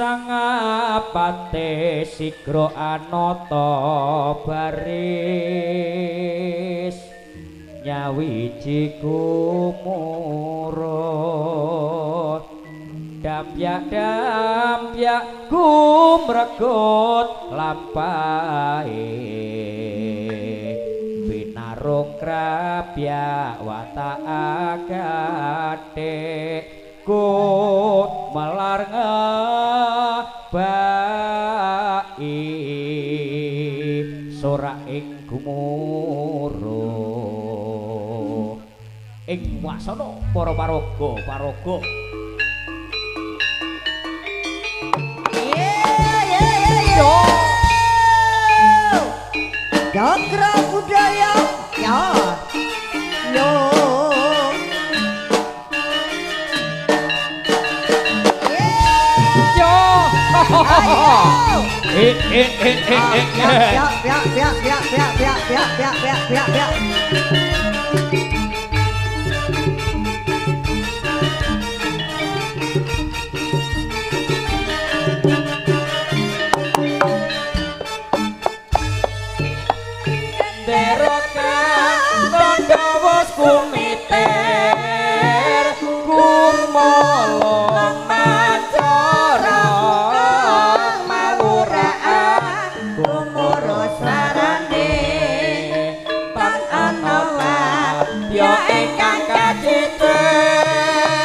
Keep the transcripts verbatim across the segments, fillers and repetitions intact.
sangapate sigra anata baris nyawiji kumurut dampyak dampyak gumregut lampahe binarung krapyak watak agate ku melar ngebai sorak ing gumuruh ing wasana para paraga paraga yo Cakra budaya ya yo eh eh eh eh ya ya ya ya ya ya ya ya ya ya ya kumiter kumolong macara mawuraan kumurus sarane pan anawa ya ingkang kaciter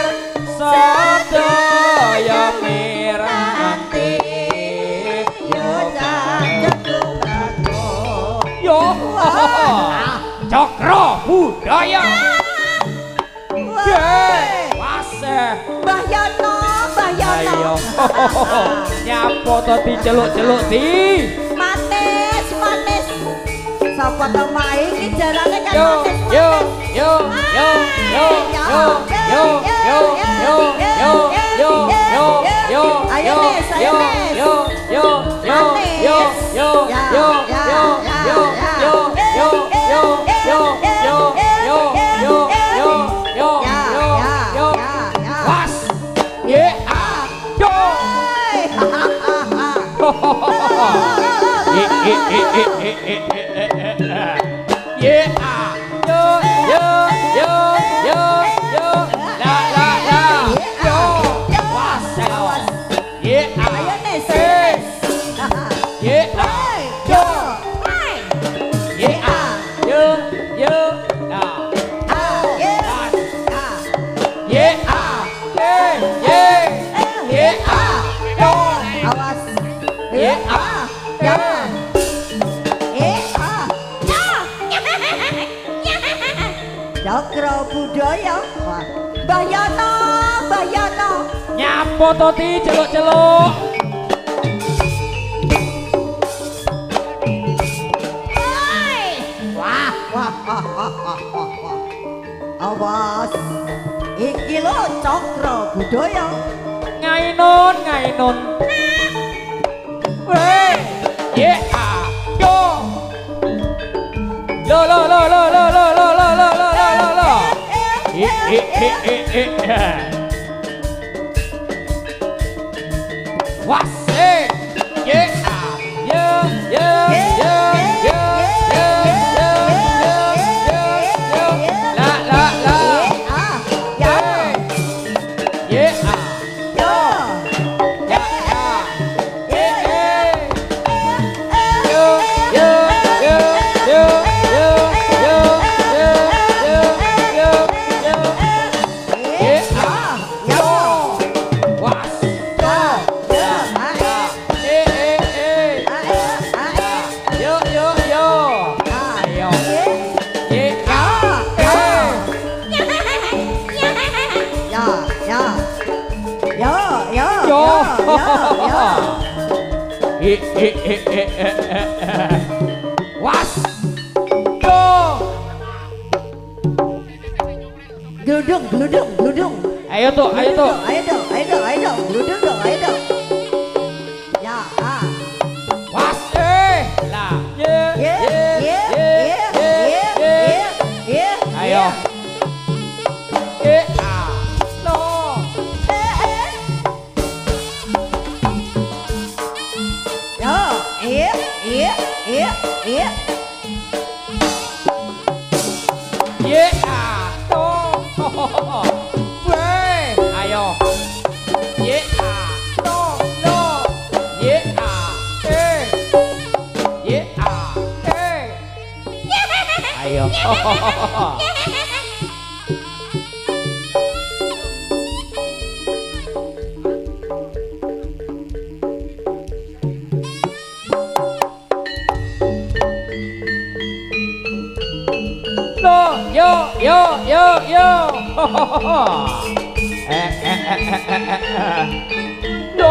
sadaya miranti yo cacetu yo Cakra budaya waseh Mbah Yono Mbah Yono nyapa to diceluk-celuk di matis matis sapa to mae iki jarane kan matis yo yo yo yo yo yo yo yo yo yo yo yo ayo nes ayo nes yo yo yo yo yo yo yo yo yo yo yo yo yo yo yo yo yo yo was ye a yo ye ye ye ye a yo yo yo yo yo la la la yo was ye a ayo nes ye a yo ye a yo yo la ye a ye ye a yo awas ye a ya eh Cakra budaya Mbah Yono Mbah Yono nyapa to di celuk-celuk wah wah wah wah wah wah wah awas iki lho Cakra budaya ngainun ngainun weh ye a yo lo lo lo lo lo lo lo lo lo lo lo lo i i i i i was eh ye a yo yo yo yo yo yo yo yo la la la ya ye a yo ya ya ye yo yo yo yo yo yo yo yo yo yo ye a yo was yo ya eh eh eh yo yo yo ayo ye a eh ya ya yo yo yo yo i i i i was yo gludung gludung gludung ayo tuh ayo tuh ayo dong ayo dong ayo dong gludung dong ayo dong ya ah was eh lah ye ye ye ye ye ye ye ayo ye a no Ye a to. Weh, ayo. Ye a to no. Ye a eh. Ye a eh. Ayo. Yo yo yo yo. Eh eh eh eh eh eh. Do.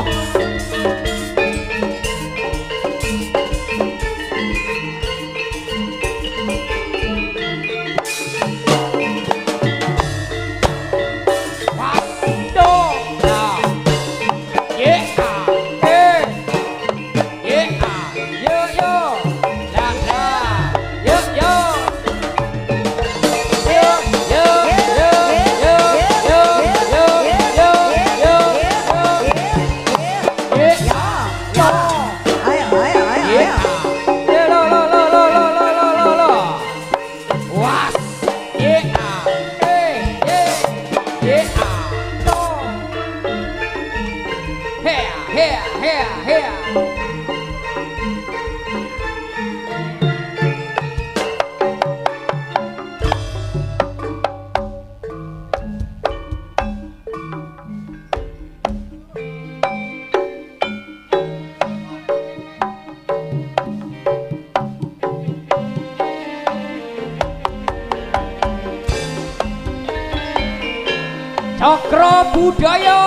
Cakra Budaya.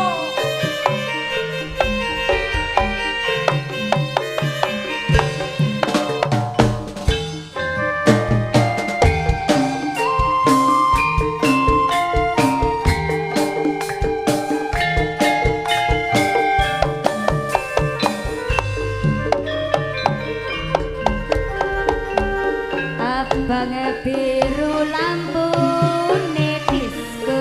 Abang biru lampune disco.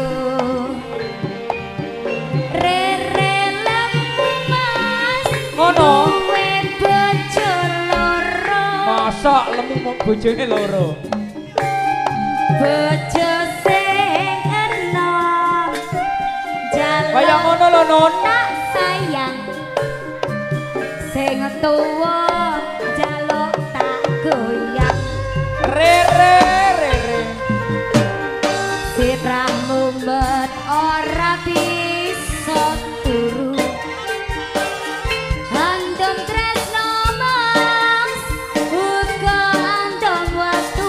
Ngono. Kowe bojo loro. Masak lemu mok bojone loro. Bojo sing enom. Kaya ngono lho, Nun. Tak sayang. Sing tuwa jaluk tak goyang. Re re re re. Sitramu mbet ora bisa turu. Andom tresno mas, uga andom watu.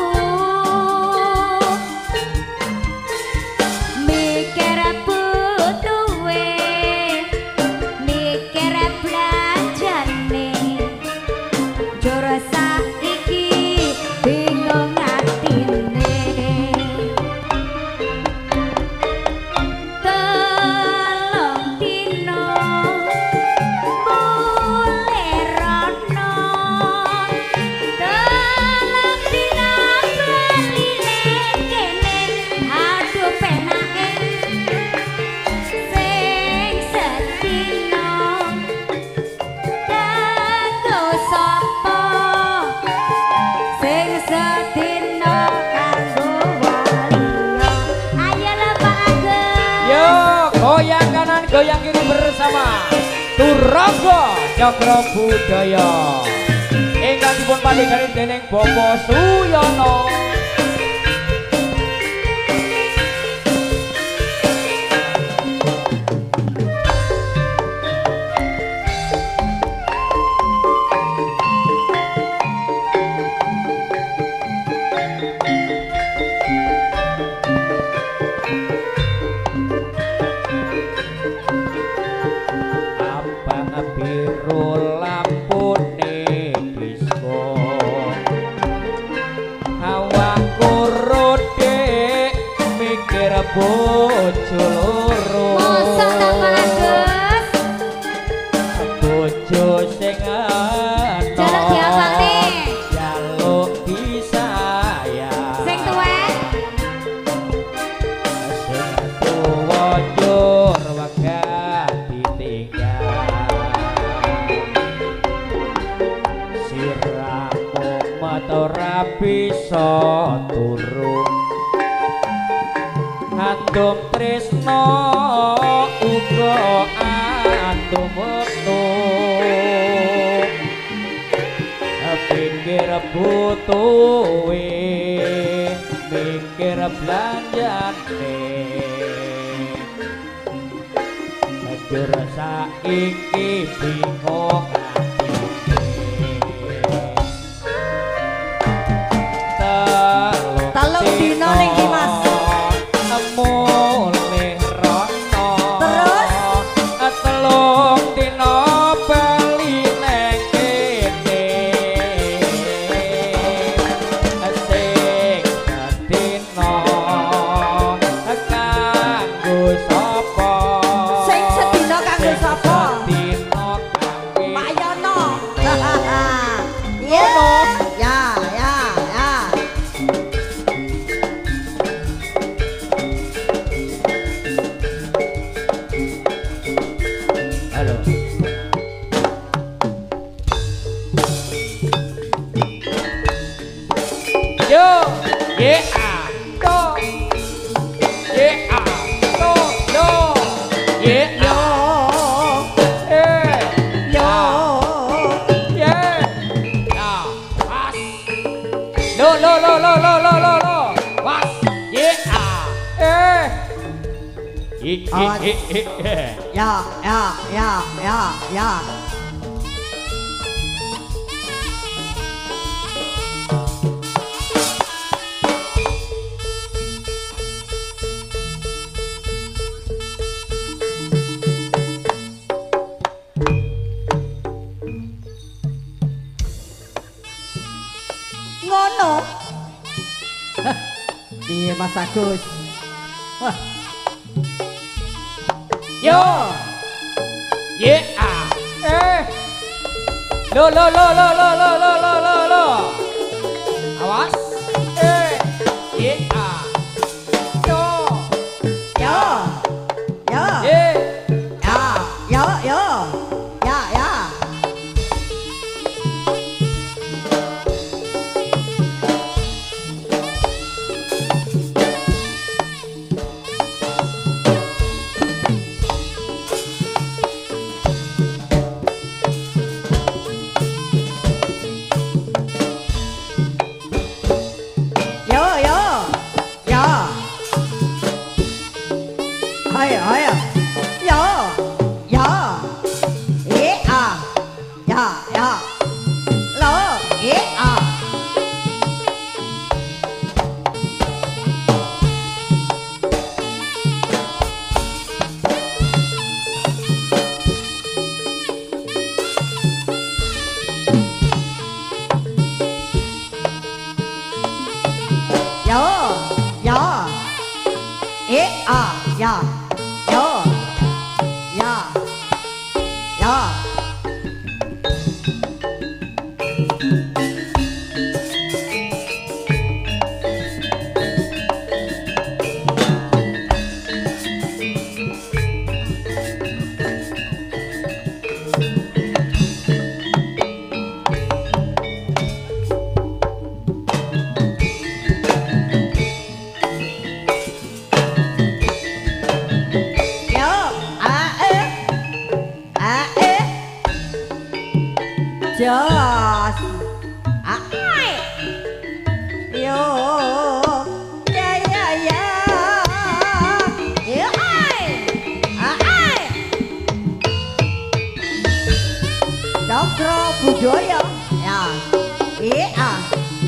Mikir butuhe, mikir belanjane. Joro saiki bingung atine. Telung dino boleh rono. Telung dino bali kene. Aduh penake sing sedino. Kanggo sapa sing sedino kanggo waliya. Ayo lho Pak Agus. Yo, goyang kanan, goyang kiri bersama Turangga Cakra Budaya. Ingkang dipun pandhegani dening Bapak Suyono. Abang biru lampune disco. Hawaku rodek mikir bojo loro. Mosok ta Pak Agus? Bojo sing enom. Jaluk diapane? Jaluk disayang. Sing tuwek? Sing tuwa njur wegah ditinggal. Siramu ora bisa turun antum tresno uga antum metu pikir butuhe mikir belanjane jujur saiki bingung Telung dino ning iki Mas. Mulih rono. Terus telung dino bali neng kene. Sing sedino kanggo sapa? sing sedina kanggo sapa? Sedino kangge Pak Yono. Ya, ya, ya, ya. Halo. Yo, yeah, do, yeah, do, do, yeah, Yo, eh, yo. yeah, ya, was, lo, lo, lo, lo, lo, lo, lo, lo, was, yeah, eh, ik, ik, ik, ik, eh. Ya, ya, ya, ya, ya. Ngono. Piye Mas Agus? Wah, Yo, yeah, eh, lo, lo, lo, lo, lo, lo, lo, lo, lo, lo, awas, eh, yeah, yo, yo. Yo. yeah, Ya, yo, yo. Ya, ya. Yo, yo. Ya. Ayo, ayo. Yo. Ya. Eh, ah. Ya, ya. Lo, eh, ah. Yo, yo. Eh, ah, ya. Yo. Ya. Ya. Yo, ah, eh. Ah, eh. Jos. Ah, ai. Yo. Ya, ya, ya. Yo, ai. Ah, ai. Cokro Budoyo. Ya. Eh, ah.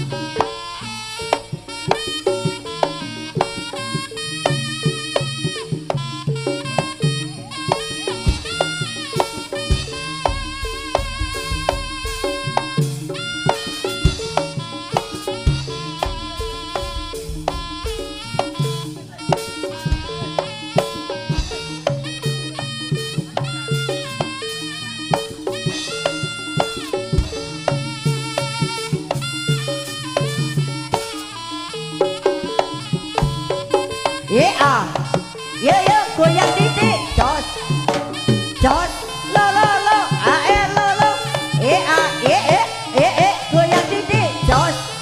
Ye ah, ye ye goyang titik, jos, jos, lo lo lo, ah eh lo lo, eh ah, eh eh eh eh goyang titik, jos.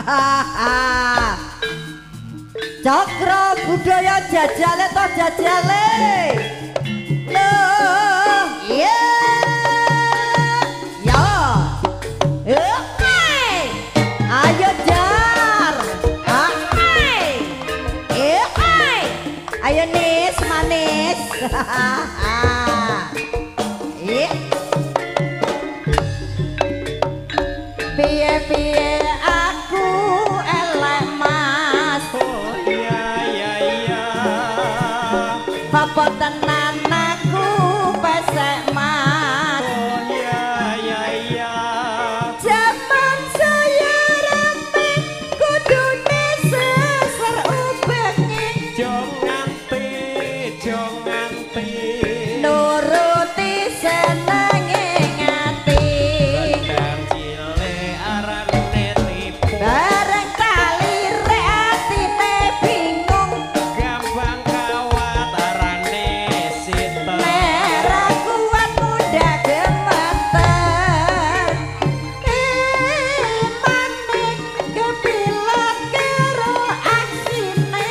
Cakra budaya jajale to jajale. Loh, iya. Ya. Eh, ayo jar. Ah, eh, ayo nis manis. Eh. Piye-piye aku elek mas. Oh iya iya iya. Apa tenan aku pesek mas. Oh iya iya iya. Jaman saya rapi kudune seser ubengi. Jong nganti, jong nganti. Nuruti senenge ngati. Bandar cilik arane tipu. Bareng tali rek atine bingung. Gampang kawat arane sita. Merah kuat muda gemeter. Eh, manik kepilot karo aksine.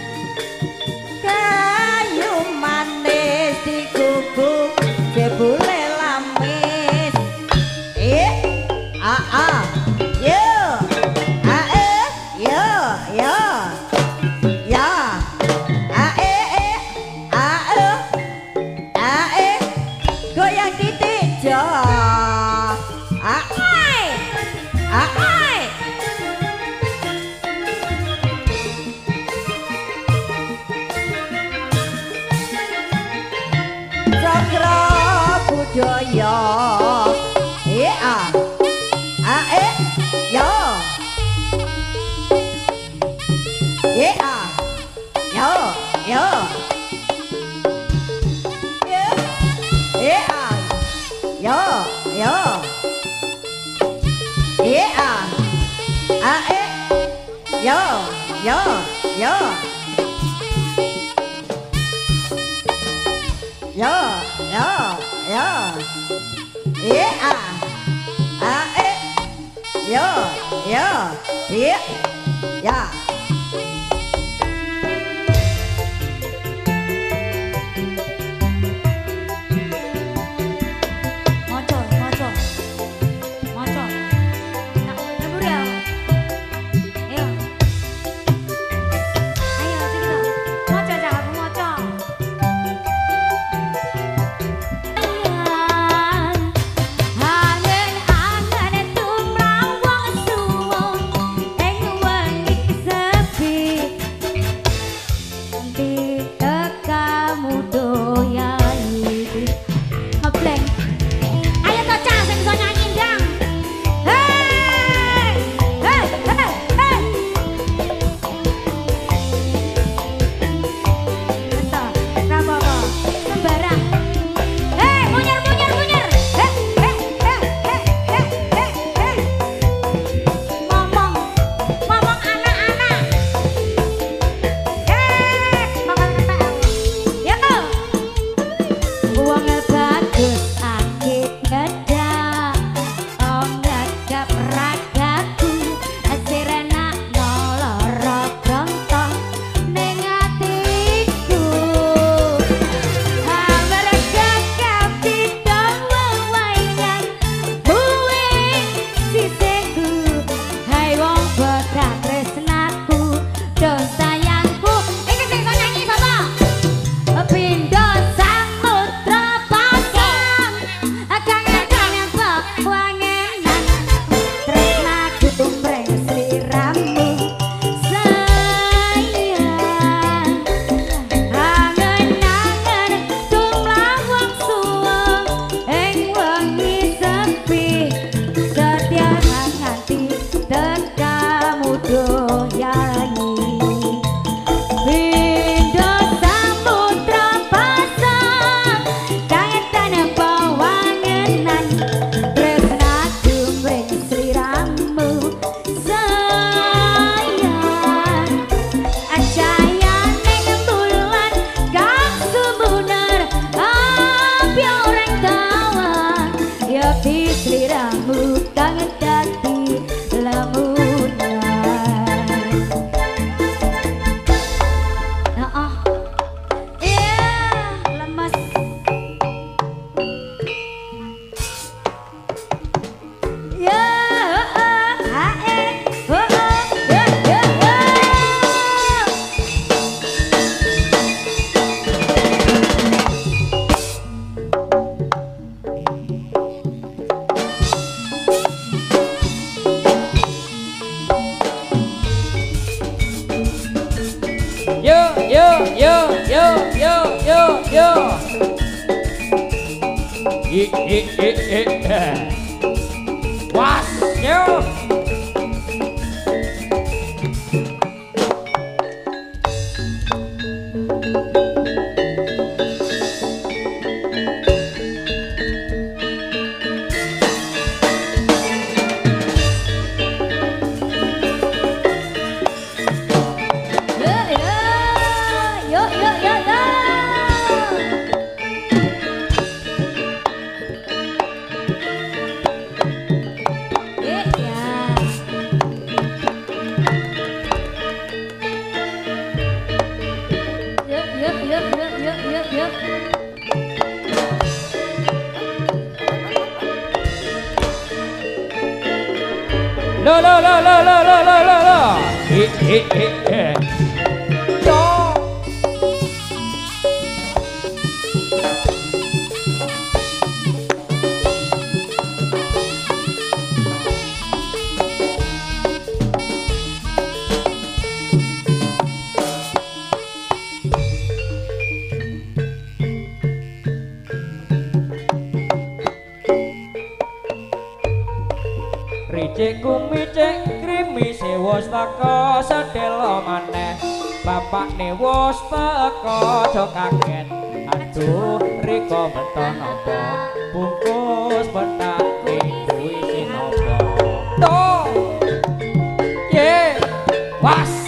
Kayu manis diguguk jebule lamis. Eh, ah ah, yo, ah eh, yo, yo, ya, ah eh eh, ah eh, ah eh, goyang titik jo, ah eh, ah eh. Cakra budaya, eh ah, ah eh, yo, eh ah, yo, yo, eh ah, yo, yo, eh ah, ah eh, yo, yo, yo. Yo, yo, yo. Yeah. Ah, eh. Yo, yo. Yeah. Ya. Moco, moco. Moco. Nak nyebur ya? Ayo. Ayo, kita. Moco aja, aku moco. Angen-angen tumrang wong suwung ing wengi i i i i was yo lo lo lo lo lo lo lo lo lo i i i i yo Ricik kumicik krimi sewos teko sedelo maneh bapakne wos teko aja kaget aduh riko beton apa bungkus betak kuwi sing apa to ye was